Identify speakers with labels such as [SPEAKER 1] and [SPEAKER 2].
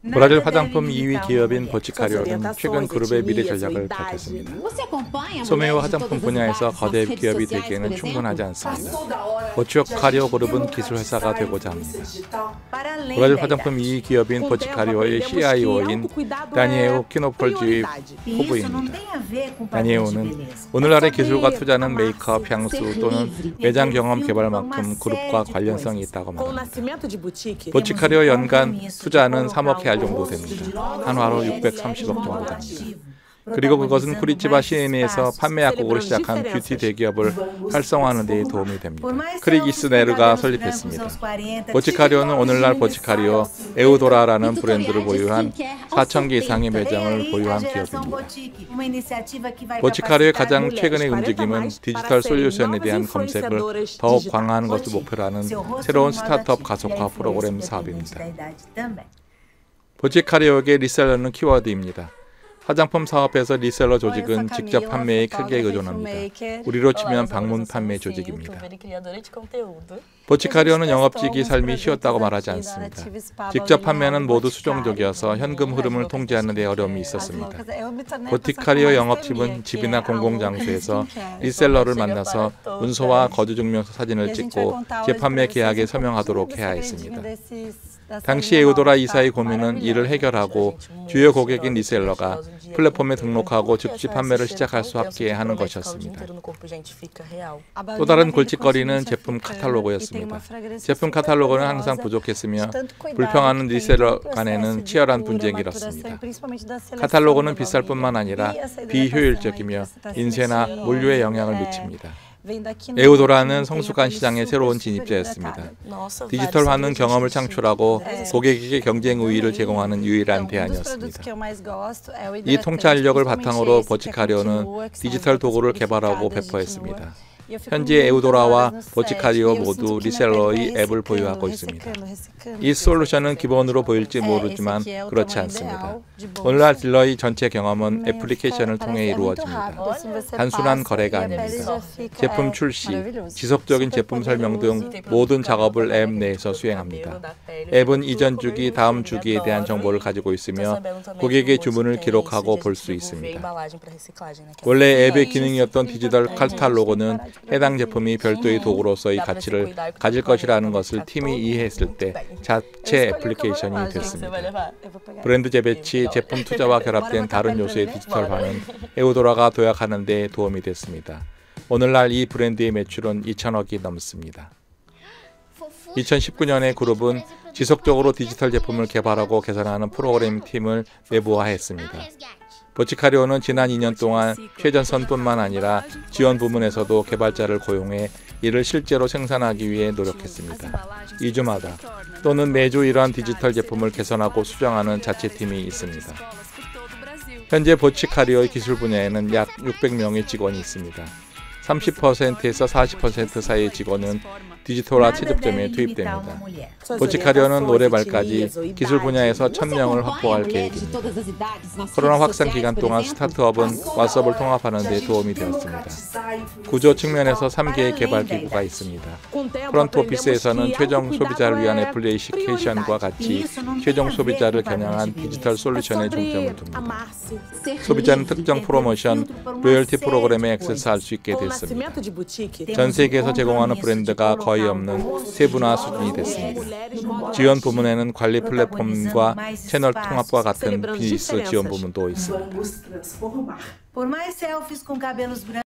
[SPEAKER 1] 브라질 화장품 2위 기업인 보치카리오는 최근 그룹의 미래 전략을 밝혔습니다. 소매와 화장품 분야에서 거대 기업이 되기에는 충분하지 않습니다. 보치카리오 그룹은 기술 회사가 되고자 합니다. 브라질 화장품 2위 기업인 보치카리오의 CIO인 다니에우 키노폴지의 후보입니다. 다니에우는 오늘날의 기술과 투자는 메이크업, 향수 또는 매장 경험 개발만큼 그룹과 관련성이 있다고 말합니다. 보치카리오 연간 투자는 3억 헤알 정도 됩니다. 한화로 630억 정도 됩니다. 그리고 그것은 쿠리치바 시내에서 판매 약국으로 시작한 뷰티 대기업을 활성화하는 데 도움이 됩니다. 크리기스네르가 설립했습니다. 보치카리오는 오늘날 보치카리오 에우도라라는 브랜드를 보유한 4,000개 이상의 매장을 보유한 기업입니다. 보치카리오의 가장 최근의 움직임은 디지털 솔루션에 대한 검색을 더욱 강화하는 것을 목표로 하는 새로운 스타트업 가속화 프로그램 사업입니다. 보치카리오의 리셀러는 키워드입니다. 화장품 사업에서 리셀러 조직은 직접 판매에 크게 의존합니다. 우리로 치면 방문 판매 조직입니다. 보치카리오는 영업직이 삶이 쉬웠다고 말하지 않습니다. 직접 판매는 모두 수동적이어서 현금 흐름을 통제하는 데 어려움이 있었습니다. 보치카리오 영업팀은 집이나 공공장소에서 리셀러를 만나서 문서와 거주증명서 사진을 찍고 재판매 계약에 서명하도록 해야 했습니다. 당시 에우도라 이사의 고민은 이를 해결하고 주요 고객인 리셀러가 플랫폼에 등록하고 즉시 판매를 시작할 수 있게 하는 것이었습니다. 또 다른 골칫거리는 제품 카탈로그였습니다. 제품 카탈로그는 항상 부족했으며 불평하는 리셀러 간에는 치열한 분쟁이 일었습니다. 카탈로그는 비쌀 뿐만 아니라 비효율적이며 인쇄나 물류에 영향을 미칩니다. 에우도라는 성숙한 시장의 새로운 진입자였습니다. 디지털화는 경험을 창출하고 고객에게 경쟁 우위를 제공하는 유일한 대안이었습니다. 이 통찰력을 바탕으로 보치카리오는 디지털 도구를 개발하고 배포했습니다. 현재 에우도라와 보치카리오 모두 리셀러의 앱을 보유하고 있습니다. 이 솔루션은 기본으로 보일지 모르지만 그렇지 않습니다. 오늘날 딜러의 전체 경험은 애플리케이션을 통해 이루어집니다. 단순한 거래가 아닙니다. 제품 출시, 지속적인 제품 설명 등 모든 작업을 앱 내에서 수행합니다. 앱은 이전 주기, 다음 주기에 대한 정보를 가지고 있으며 고객의 주문을 기록하고 볼 수 있습니다. 원래 앱의 기능이었던 디지털 카탈로그는 해당 제품이 별도의 도구로서의 가치를 가질 것이라는 것을 팀이 이해했을 때 자체 애플리케이션이 됐습니다. 브랜드 재배치, 제품 투자와 결합된 다른 요소의 디지털화는 에우도라가 도약하는 데 도움이 됐습니다. 오늘날 이 브랜드의 매출은 2천억이 넘습니다. 2019년에 그룹은 지속적으로 디지털 제품을 개발하고 개선하는 프로그램 팀을 내부화했습니다. 보치카리오는 지난 2년 동안 최전선뿐만 아니라 지원 부문에서도 개발자를 고용해 이를 실제로 생산하기 위해 노력했습니다. 2주마다 또는 매주 이러한 디지털 제품을 개선하고 수정하는 자체팀이 있습니다. 현재 보치카리오의 기술 분야에는 약 600명의 직원이 있습니다. 30%에서 40% 사이의 직원은 디지털화 취득점에 투입됩니다. 보치카리오는 올해 말까지 기술 분야에서 1,000명을 확보할 계획입니다. 코로나 확산 기간 동안 스타트업은 왓썹을 통합하는 데 도움이 되었습니다. 구조 측면에서 3개의 개발 기구가 있습니다. 프런트 오피스에서는 최종 소비자를 위한 애플리케이션과 같이 최종 소비자를 겨냥한 디지털 솔루션에 중점을 둡니다. 소비자는 특정 프로모션, 로열티 프로그램에 액세스할 수 있게 됐습니다. 전 세계에서 제공하는 브랜드가 거의 없는 세분화 수준이 됐습니다. 지원 부문에는 관리 플랫폼과 채널 통합과 같은 비즈니스 지원 부문도 있습니다.